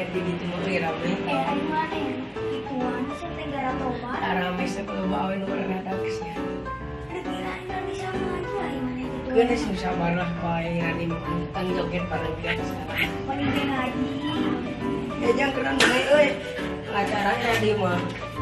di timur rame. Ari mana ya? Ituan sih negara tobat. Rame sepuluh bawa nomor ada kisnya. Ada kirain di sana aja ari mana gitu. Kena susah marah paling nanti makan joget bareng kita. Paling dia ngaji. Jangan keren nih, euy. Acaranya di mah.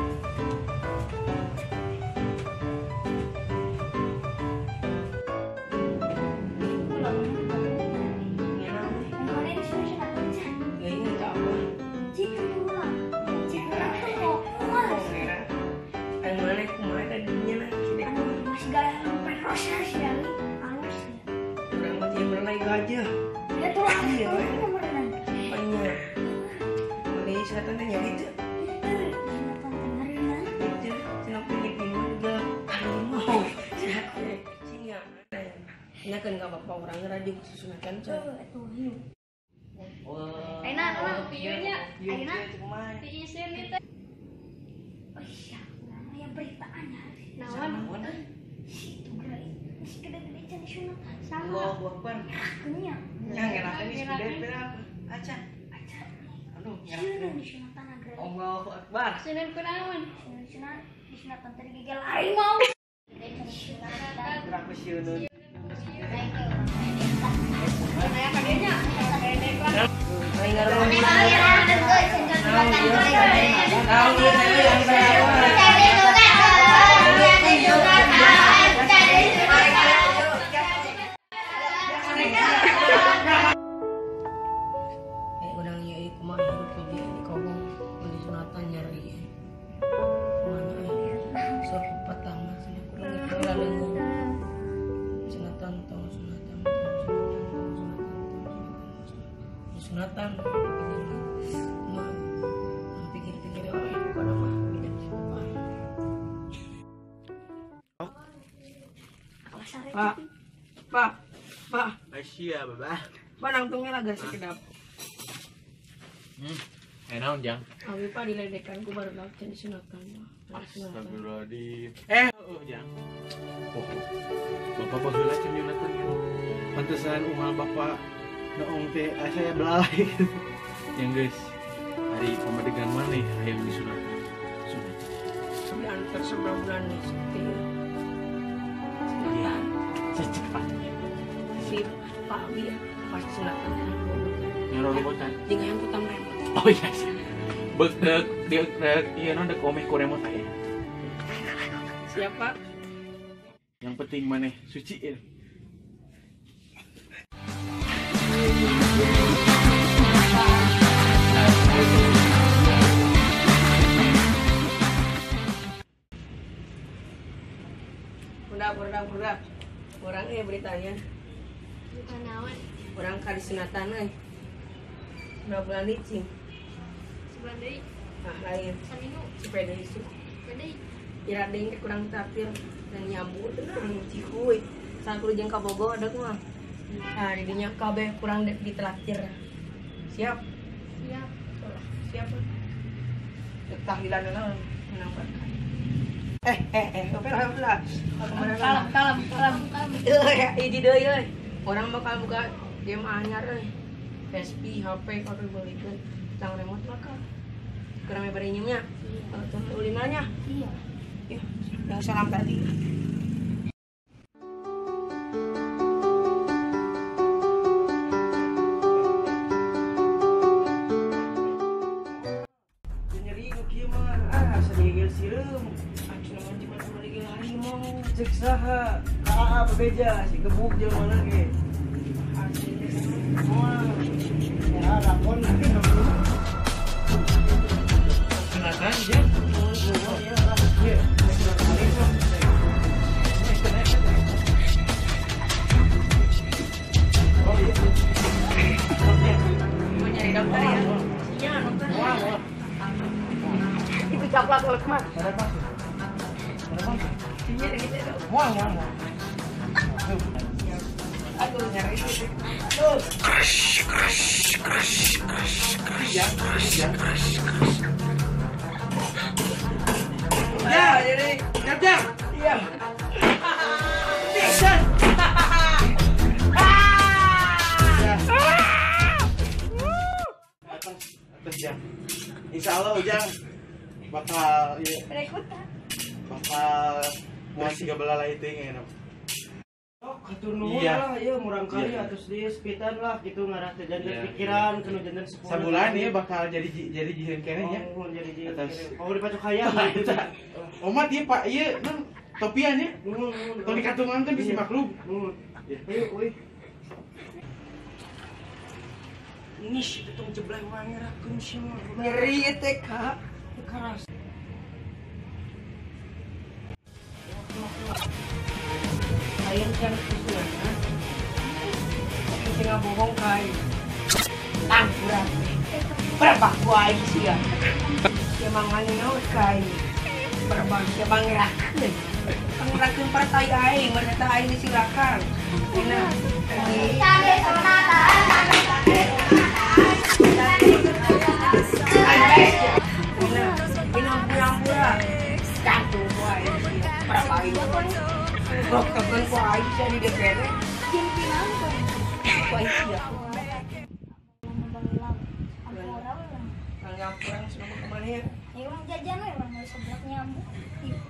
Aja. Ya tuh Iya, itu beneran. banyak. Malaysia tanda nyari itu. Itu cina Filipina juga harimau. Singa. Ini kan nggak apa-apa orang radio susunatan cah. Itu hiu. Aina, videonya. Aina, Cuman. diisin itu. Oh iya, yang beritanya. Nawan. Itu gerai. Masih gede-gede jadi sunat. Allah Akbar. Kenyang. Yang enakan ini sudah berapa? Aca. Aduh, Siapa di sunatan gerai? Allahu Akbar. Sinin kunawan. Sunat di sunatan tadi gigil harimau. Berapa siunun? Kayak kadinya. Sunatan mah pikir-pikir orang itu pada mah tidak apa. Pak, Asia, Baba. panang tungnya agak sekedap. Enak, Jang. Abi Pak diledekan ku baru lakukan sunatan. Astagfirullahaladzim. Jang. Oh, Bapak baheula can Jonathan. Pantesan umal Bapak naong teh saya belalai. Yang guys, hari pamadegan maneh hayang disunatan. Sunat. Antar sebelah bulan nih seperti Iya, secepatnya. si Pak Abi ya pasti sunatan. Nyaro robotan. Jika yang putam remote. Oh iya sih. Beuk iya non dek omeh ku remote aya. Siapa? Yang penting maneh suci ya. Budak. Orang beritanya. Bukan nawan. Orang kali sunatan euy. Udah bulan licin. Sebulan deui. Nah, lain. Saminggu. Sepeda isu. Deui. Ira deing teh kurang traktir dan nyambut tenang cikuy. Saat kudu jeung ka Bogor ada mah. Nah, di dinya kabeh kurang ditraktir. Siap? Siap. Siap. Tahlilan naon menang. Alhamdulillah. Kalem. Hiji deui euy. Orang bakal buka game anyar euy. PSP, HP kalau bolikeun. Tang remote maka. Kurang bari nya. Tuh ulinanya. Iya. Ya, yang salam tadi. Nyeri nu kieu mah sadegel sireum. Acuna mah cuma sadegel harimau. Cek saha? Bebeja si gebuk jeung mana ge. Aslinya semua. Ya, lapon nanti Sunatan Jang. Iya. Oh iya. Mau nyari dokter ya? Iya, dokter. Itu caplak kalau kemana? Iya, gitu dong. Aduh, nyari itu. Aduh. Ya, jadi kerja. Iya. Action. Ujang. Insya Allah Ujang bakal Berikutan. bakal mau siga belalai itu yang Katur nuhun Iya. lah, ya murang kali Iya. atus dia sepitan lah gitu ngarah teh jantan Iya, pikiran kena jantan 10 sebulan ya bakal jadi jihin kene nya. Oh, jadi Atas. mau dipacok hayam gitu. Omat ieu Pak ieu non topian ya. Nuhun. Tong dikatungan kan bisi maklum. Nuhun. Ayo, woi. Ini sih tong jeblay wae ngerakeun sih mah. Ngeri teh Kak. Keras. Ayam kan kusuran, ha? Tapi tengah bohong kai. Berapa kuai sih ya? Siya mangan naon kai. Berapa siya mangirakeun. Pangirakeun partai aing, maneta aing disilakan. Dina. Pinang-pinang-pura. Kanto kuai sih. Berapa aing. Kok kapan kuai sih di DPR? Jin pinangkon. Kuai sih ya. Ampura. Kalau yang kurang selama kemana ya? Ya orang jajan we orang seblak nyambung.